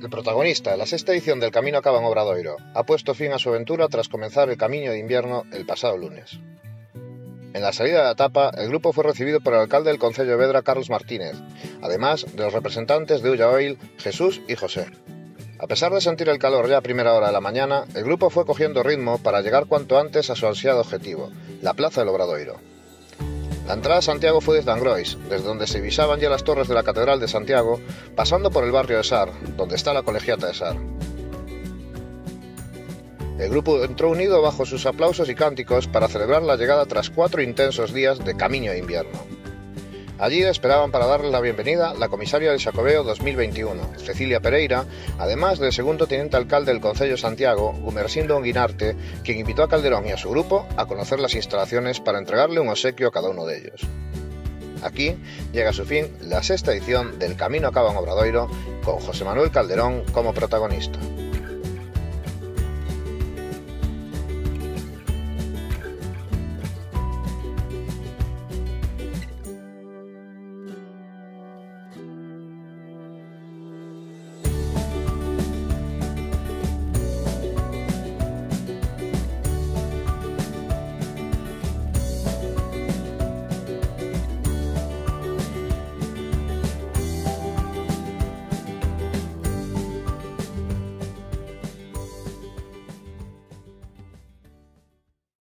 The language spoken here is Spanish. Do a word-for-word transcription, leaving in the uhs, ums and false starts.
El protagonista de la sexta edición del Camino Cava en Obradoiro ha puesto fin a su aventura tras comenzar el Camiño de Invierno el pasado lunes. En la salida de la etapa, el grupo fue recibido por el alcalde del concello de Vedra, Carlos Martínez, además de los representantes de Ulla Oil, Jesús y José. A pesar de sentir el calor ya a primera hora de la mañana, el grupo fue cogiendo ritmo para llegar cuanto antes a su ansiado objetivo, la plaza del Obradoiro. La entrada a Santiago fue desde Angrois, desde donde se visaban ya las torres de la Catedral de Santiago, pasando por el barrio de Sar, donde está la colegiata de Sar. El grupo entró unido bajo sus aplausos y cánticos para celebrar la llegada tras cuatro intensos días de Camiño de Invierno. Allí esperaban para darles la bienvenida la comisaria del Xacobeo dos mil veintiuno, Cecilia Pereira, además del segundo teniente alcalde del concello de Santiago, Gumersindo Guinarte, quien invitó a Calderón y a su grupo a conocer las instalaciones para entregarle un obsequio a cada uno de ellos. Aquí llega a su fin la sexta edición del Camino Cava en Obradoiro, con José Manuel Calderón como protagonista.